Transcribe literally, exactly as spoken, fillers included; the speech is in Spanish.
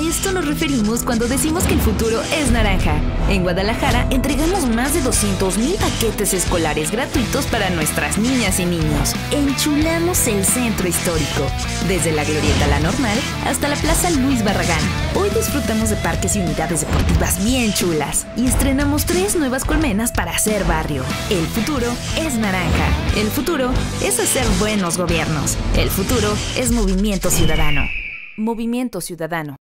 esto nos referimos cuando decimos que el futuro es naranja. En Guadalajara entregamos más de doscientos mil paquetes escolares gratuitos para nuestras niñas y niños. Enchulamos el centro histórico, desde la Glorieta La Normal hasta la Plaza Luis Barragán. Hoy disfrutamos de parques y unidades deportivas bien chulas y estrenamos tres nuevas colmenas para hacer barrio. El futuro es naranja. El futuro es hacer buenos gobiernos. El futuro es Movimiento Ciudadano. Movimiento Ciudadano.